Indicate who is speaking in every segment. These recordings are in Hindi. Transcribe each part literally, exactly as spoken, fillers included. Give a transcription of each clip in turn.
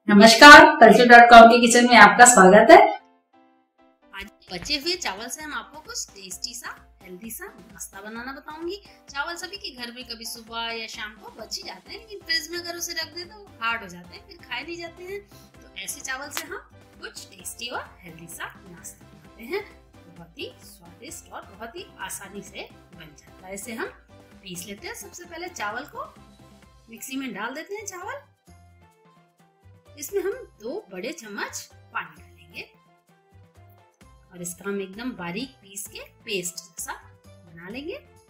Speaker 1: नमस्कार, कल्चर डॉट कॉम के किचन में आपका स्वागत है।
Speaker 2: आज बचे हुए चावल से हम आपको कुछ टेस्टी सा हेल्दी सा नाश्ता बनाना बताऊंगी। चावल सभी के घर में कभी सुबह या शाम को बच ही जाते हैं, लेकिन फ्रिज में अगर उसे रख दे तो हार्ड हो जाते हैं, फिर खाए नहीं जाते हैं। तो ऐसे चावल से हम कुछ टेस्टी और हेल्दी सा नाश्ता बनाते हैं। बहुत ही स्वादिष्ट और बहुत ही आसानी से बन जाता है। इसे हम पीस लेते हैं। सबसे पहले चावल को मिक्सी में डाल देते हैं। चावल इसमें हम दो बड़े चम्मच पानी डालेंगे और इसका हम एकदम बारीक पीस के पेस्ट जैसा बना लेंगे।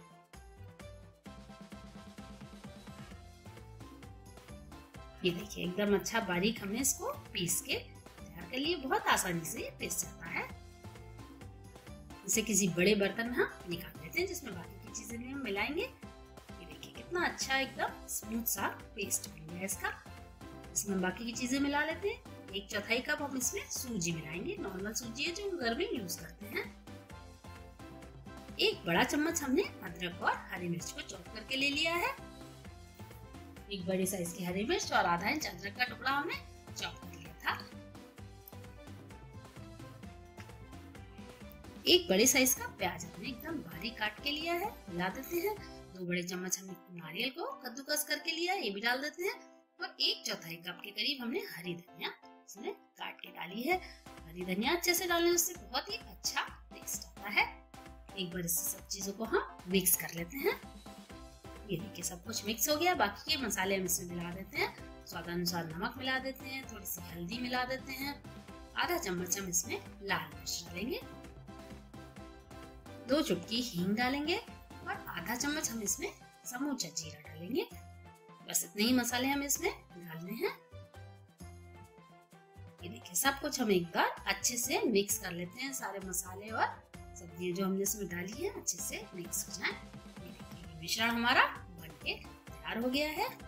Speaker 2: ये देखिए एकदम अच्छा बारीक हमने इसको पीस के तैयार कर लिया। बहुत आसानी से ये पिस जाता है। इसे किसी बड़े बर्तन में हम निकाल लेते हैं जिसमें बाकी की चीजें भी हम मिलाएंगे। ये देखिए कितना अच्छा एकदम स्मूथ सा पेस्ट बन गया इसका। इसमें बाकी की चीजें मिला लेते हैं। एक चौथाई कप हम इसमें सूजी मिलाएंगे। नॉर्मल सूजी है जो हम घर में यूज करते हैं। एक बड़ा चम्मच हमने अदरक और हरी मिर्च को चॉप करके ले लिया है। एक बड़ी साइज की हरी मिर्च और आधा इंच अदरक का टुकड़ा हमने चॉप कर लिया था। एक बड़े साइज का प्याज हमने एकदम बारीक काट के लिया है, मिला देते हैं। दो बड़े चम्मच हमने नारियल को कद्दूकस करके लिया है, ये भी डाल देते हैं। और एक चौथाई कप के करीब हमने हरी धनिया इसमें काट के डाली है। हरी धनिया अच्छे से डालने से बहुत ही अच्छा टेस्ट आता है। एक बार इस सब चीजों को हम मिक्स कर लेते हैं। ये देखिए सब कुछ मिक्स हो गया। बाकी के मसाले हम इसमें मिला देते हैं। स्वादानुसार नमक मिला देते हैं, थोड़ी सी हल्दी मिला देते हैं, आधा चम्मच हम इसमें लाल मिर्च डालेंगे, दो चुटकी हींग डालेंगे और आधा चम्मच हम इसमें समूचा जीरा डालेंगे। बस इतने ही मसाले हमें इसमें डालने हैं। ये देखिए सब कुछ हम एक बार अच्छे से मिक्स कर लेते हैं। सारे मसाले और सब्जियां जो हमने इसमें डाली है अच्छे से मिक्स हो जाए। ये देखिए मिश्रण हमारा बनके तैयार हो गया है।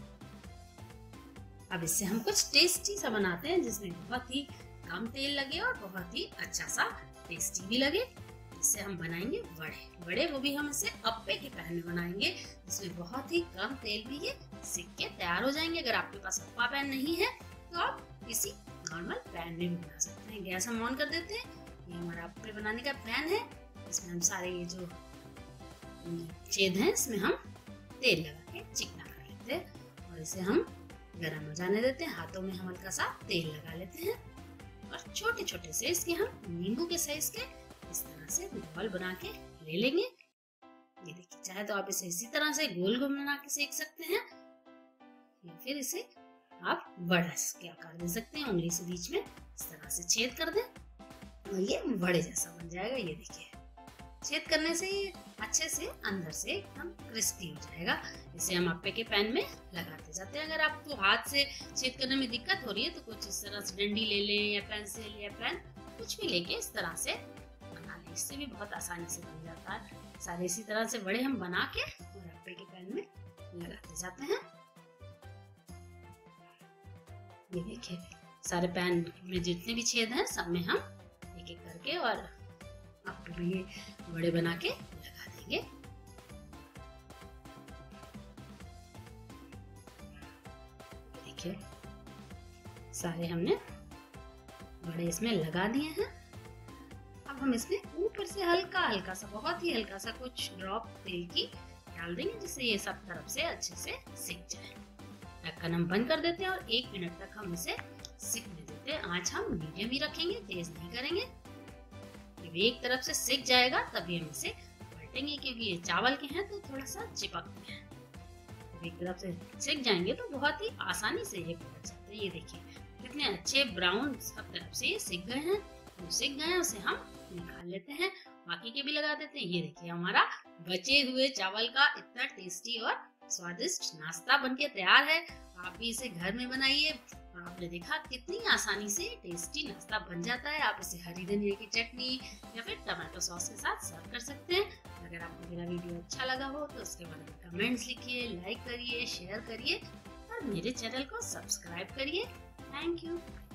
Speaker 2: अब इससे हम कुछ टेस्टी सा बनाते हैं जिसमें बहुत ही कम तेल लगे और बहुत ही अच्छा सा टेस्टी भी लगे। इससे हम बनाएंगे वड़े। वड़े वो भी हम इसे अप्पे के पैन में बनाएंगे जिसमें बहुत ही कम तेल में ये सिक के तैयार हो जाएंगे। अगर आपके पास अप्पा पैन नहीं है तो आप किसी नॉर्मल पैन में भी बना सकते हैं। गैस हम ऑन कर देते हैं। ये हमारा अप्पे बनाने का पैन है। इसमें हम सारे ये जो छेद हैं इसमें हम तेल लगा के चिकना कर लेते हैं और इसे हम गर्म हो जाने देते हैं। हाथों में हम हल्का सा तेल लगा लेते हैं और छोटे छोटे से इसके हम नींबू के साइज के इस तरह से बॉल बना के ले लेंगे। ये देखिए चाहे तो आप इसे इसी तरह से गोल गोल बना के सेक सकते हैं या फिर इसे आप वड़ा के आकार दे सकते हैं। उंगली से बीच में इस तरह से छेद कर दें और ये वड़े जैसा बन जाएगा। ये देखिए छेद करने से ये अच्छे से अंदर से एकदम क्रिस्पी हो जाएगा। इसे हम अप्पे के पैन में लगाते जाते हैं। अगर आपको हाथ से छेद करने में दिक्कत हो रही है तो कुछ इस तरह से डंडी ले लें या पेंसिल या पेन कुछ भी लेके इस तरह से बना लें। इससे भी बहुत आसानी से बन जाता है। सारे इसी तरह से बड़े हम बना के और अप्पे के पैन में लगाते जाते हैं। ये देखिए सारे पैन में जितने भी छेद हैं सब में हम एक एक करके और अप्पे में ये बड़े बना के लगा देंगे। देखिए सारे हमने बड़े इसमें लगा दिए हैं। अब हम इसमें ऊपर से हल्का हल्का सा बहुत ही हल्का सा कुछ ड्रॉप तेल की डाल देंगे जिससे ये सब तरफ से अच्छे से सिक जाए। ढक्कन हम बंद कर देते हैं और एक मिनट तक हम इसे सिकने देते हैं। आंच हम मीडियम ही रखेंगे, तेज नहीं करेंगे। जब एक तरफ से सिक जाएगा तभी हम इसे पलटेंगे क्योंकि ये चावल के हैं तो थोड़ा सा चिपकते हैं। जब एक तरफ से सिक जाएंगे तो बहुत ही आसानी से ये पलट जाते हैं। ये देखिए कितने अच्छे ब्राउन सब तरफ से ये सिक गए हैं। तो सिक गए हैं उसे हम निकाल लेते हैं। बाकी के भी लगा देते हैं। ये देखिए हमारा बचे हुए चावल का इतना टेस्टी और स्वादिष्ट नाश्ता बनके तैयार है। आप भी इसे घर में बनाइए। आपने देखा कितनी आसानी से टेस्टी नाश्ता बन जाता है। आप इसे हरी धनिया की चटनी या फिर टमाटो सॉस के साथ सर्व कर सकते हैं। अगर आपको मेरा वीडियो अच्छा लगा हो तो उसके बारे में कमेंट्स लिखिए, लाइक करिए, शेयर करिए और मेरे चैनल को सब्सक्राइब करिए। Thank you.